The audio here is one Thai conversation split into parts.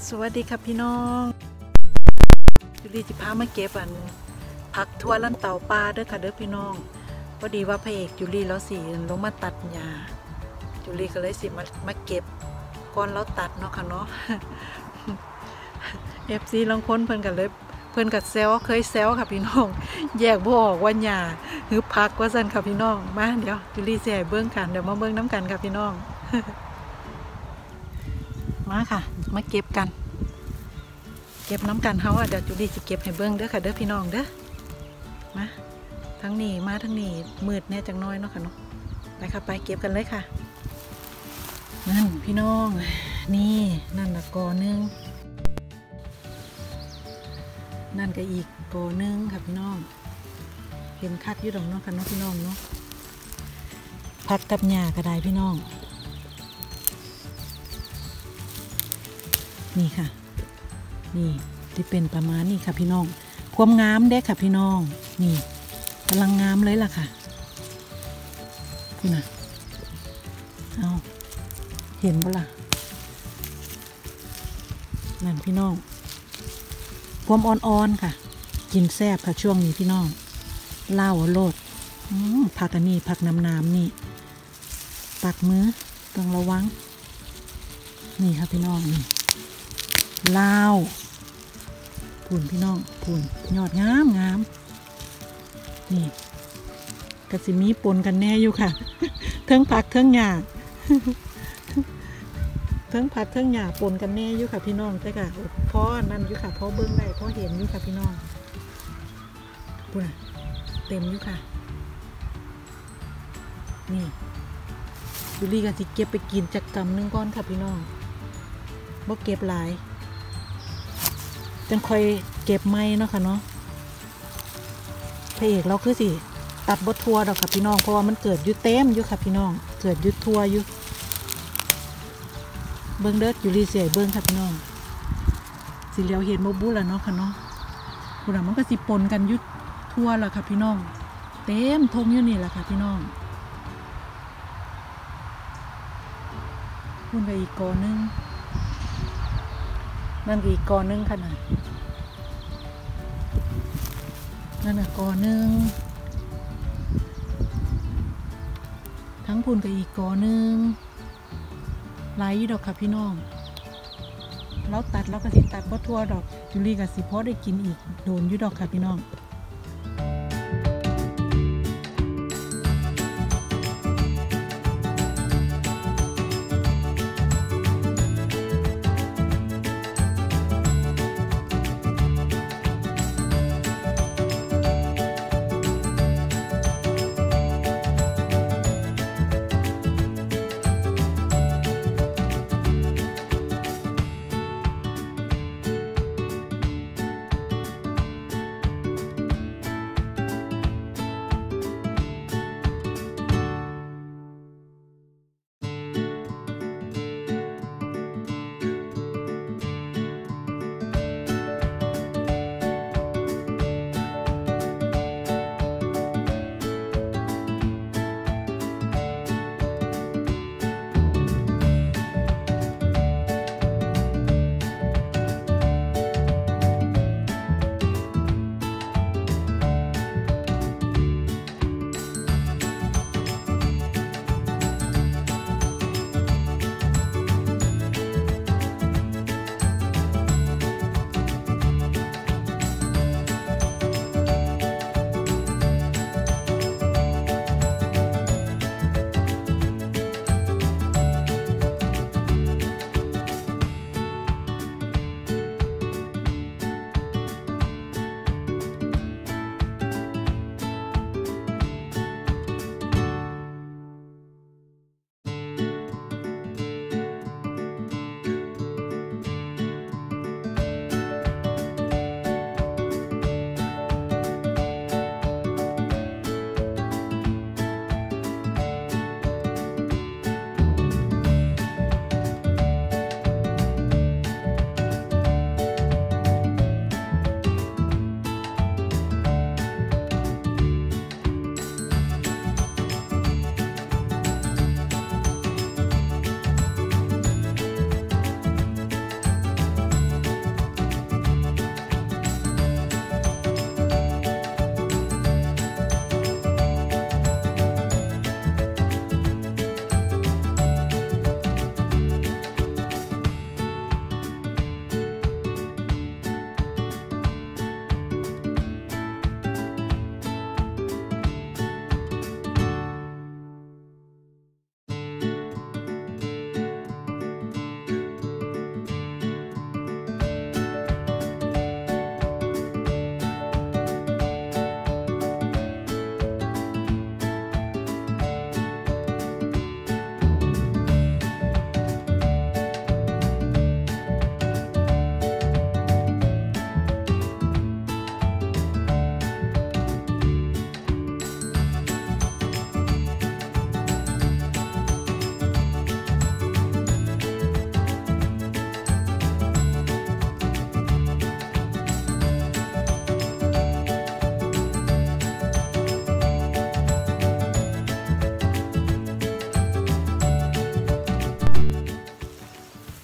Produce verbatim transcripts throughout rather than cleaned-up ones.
สวัสดีครับพี่น้องจุลีจิพามาเก็บอันผักทั่วลั่นเต่าปลาเด้อค่ะเด้อพี่น้องพอดีว่าพระเอกจุลีแล้วสิลงมาตัดหญ้าจุลีก็เลยสิมามาเก็บก่อนแล้วตัดเนาะค่ะเนาะ เอฟซีลองค้นเพิ่นกันเลยเพิ่นกับแซวเคยแซวค่ะพี่น้องแยกบ่ออกว่าหญ้าหรือผักว่าซั่นค่ะพี่น้องมาเดี๋ยวจุลีสิให้เบิ่งกันเดี๋ยวมาเบิ่งน้ำกันค่ะพี่น้อง มาค่ะมาเก็บกันเก็บน้ำกันเฮาอ่ะเดี๋ยวจุลีสิเก็บให้เบิ่งเด้อค่ะเด้อพี่น้องเด้อมาทั้งนี้มาทั้งนี้มืดแน่จังน้อยเนาะค่ะเนาะไปค่ะไปเก็บกันเลยค่ะนั่นพี่น้องนี่นั่นละกอนึงนั่นก็อีกกอนึงค่ะพี่น้องเห็นคักอยู่ดอกเนาะค่ะเนาะพี่น้องเนาะผักกับหญ้าก็ได้พี่น้องนี่ค่ะนี่ที่เป็นประมาณนี้ค่ะพี่น้องความงามเด้ค่ะพี่น้องนี่กำลังงามเลยล่ะค่ะพี่น่ะเอาเห็นบ่ล่ะนั่นพี่น้องความอ่อนๆค่ะกินแซ่บค่ะช่วงนี้พี่น้องเล่าโลดผักอันนี้ผักน้ำน้ำนี่ตักมือต้องระวังนี่ค่ะพี่น้องนี่ลาวพูนพี่น้องพูนยอดงามงามนี่กระสิมีปนกันแน่อยู่ค่ะเทิงผักเทิงหญ้าเทิงผักเทิงหญ้าปนกันแน่อยู่ค่ะพี่น้องแต่ค่ะพอนั่นอยู่ค่ะพอเบิ้งได้พอเห็นอยู่ค่ะพี่น้องพูนเต็มอยู่ค่ะนี่ดูลี่กันสิเก็บไปกินจากกำนึงก้อนค่ะพี่น้องบ่เก็บหลายจังค่อยเก็บไม้เนาะค่ะเนาะพระเอกเราคือสิตัดบดทัวดอกค่ะพี่น้องเพราะว่ามันเกิดอยู่เต็มอยู่ค่ะพี่น้องเกิดยุดทัวอยู่เบิ้งเด้ออยู่รีเสียเบิ้งค่ะพี่น้องสิเหลียวเห็นโมบุละเนาะค่ะเนาะคุณมันก็สิปนกันยุดทัวละค่ะพี่น้องเต็มทงอยู่นี่แหละค่ะพี่น้องคุณไปอีกกอนึงนั่นอีกกอนึงค่ะนะนั่นน่ะกอนึงทั้งพูนกับอีกกอนึงไหลดอกค่ะพี่น้องแล้วตัดแล้วก็สิตัดบ่ทั่วดอกจุลีกับสิพอได้กินอีกโดนอยู่ดอกค่ะพี่น้อง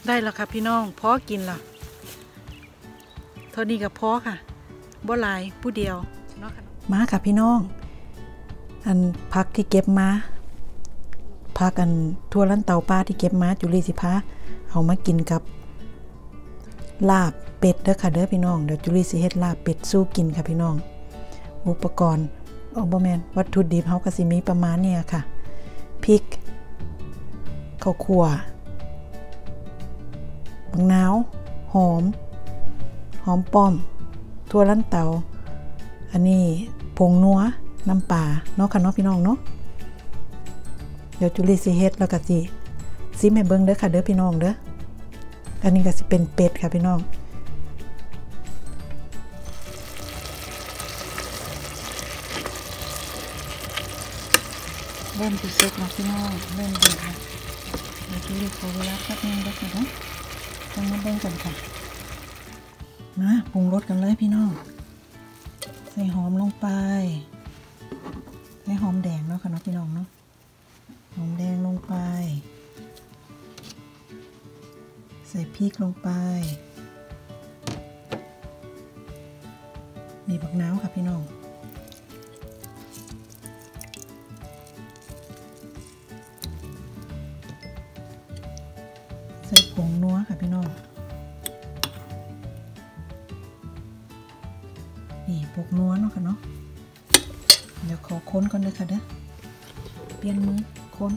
ได้แล้วค่ะพี่น้องพอกินละเท่านี้กับพอค่ะบ่หลายผู้เดียวมาค่ะพี่น้องอันพักที่เก็บมาพักอันทั่วลันเตาปลาที่เก็บมาจุลีสิพาเอามากินกับลาบเป็ดเด้อค่ะเด้อพี่น้องเดี๋ยวจุลีสิเฮ็ดลาบเป็ดสู้กินค่ะพี่น้องอุปกรณ์โอ้บ่แม่นวัตถุดิบเฮาก็สิมีประมาณนี้ค่ะพริกข้าวคั่วบักนาวหอมหอมป้อมทั่วลันเตาอันนี้ผงนัวน้ำปลาเนาะค่ะเนาะพี่น้องเนาะเดี๋ยวจุลีสิเฮ็ดแล้วก็สิซิมให้เบิ่งเด้อค่ะเด้อพี่น้องเด้ออันนี้ก็สิเป็นเป็ดค่ะพี่น้องเริ่มสิสุกแล้วพี่น้องเริ่มเดือดแล้วเดี๋ยวจุลีขอเวลาแป๊บนึงเด้อค่ะเนาะต้องมาเบิ่งกันค่ะมาปรุงรสกันเลยพี่น้องใส่หอมลงไปใส่หอมแดงเนาะค่ะเนาะพี่น้องเนาะหอมแดงลงไปใส่พริกลงไปนี่บักนาวค่ะพี่น้องใส่ผงนัวค่ะพี่น้องนี่ผงนัวเนาะค่ะเนาะเดี๋ยวขอค้นก่อนเลยค่ะเด้อเปลี่ยนมือค้น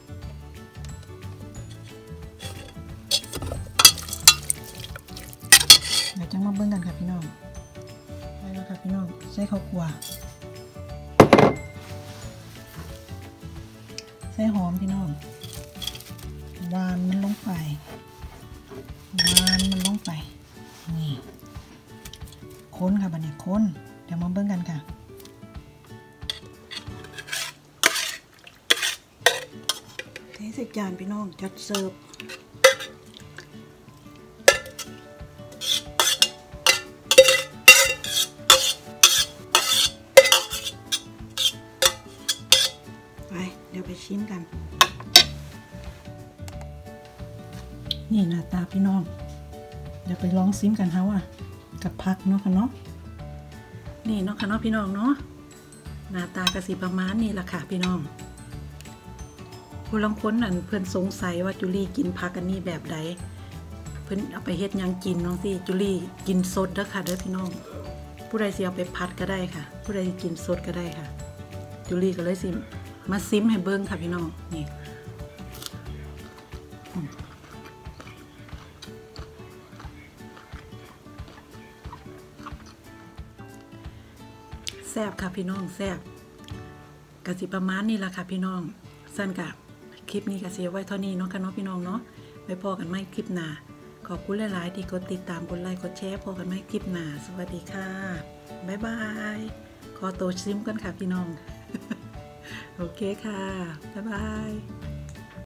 เดี๋ยวจังมาเบิ่งกันค่ะพี่น้องได้แล้วค่ะพี่น้องใส่ข้าวคั่วใส่หอมพี่น้องหวานมันลงไปหวานมันลงไปนี่ค้นค่ะบัดนี้ค้นเดี๋ยวมาเบิ่งกันค่ะเทใส่จานพี่น้องจัดเสิร์ฟไปเดี๋ยวไปชิมกันนี่หน้าตาพี่น้องเดี๋ยวไปลองซิมกันเฮาอ่ะกับผักเนาะค่ะเนาะนี่เนาะค่ะเนาะพี่น้องเนาะหน้าตากระสีประมาณนี้ล่ะค่ะพี่น้องผู้ลางคนนั่นเพื่อนสงสัยว่าจุลีกินผักอันนี้แบบใดเพื่อนเอาไปเฮ็ดยังกินน้องสิจุลีกินสดเด้อค่ะเด้อพี่น้องผู้ใดสิเอาไปผัดก็ได้ค่ะผู้ใดกินสดก็ได้ค่ะจุลีก็เลยสิมาซิมให้เบิ่งค่ะพี่น้องนี่แซ่บค่ะพี่น้องแซ่บกะสิประมาณนี้ล่ะค่ะพี่น้องสั้นกะคลิปนี้กะเสียไว้เท่านี้เนาะกันเนาะพี่น้องเนาะไว้พอกันใหม่คลิปหน้าขอบคุณหลายๆที่กดติดตามกดไลค์กดแชร์พอกันใหม่คลิปหน้าสวัสดีค่ะบ๊ายบายขอตัวซิมกันค่ะพี่น้อง โอเคค่ะบ๊ายบาย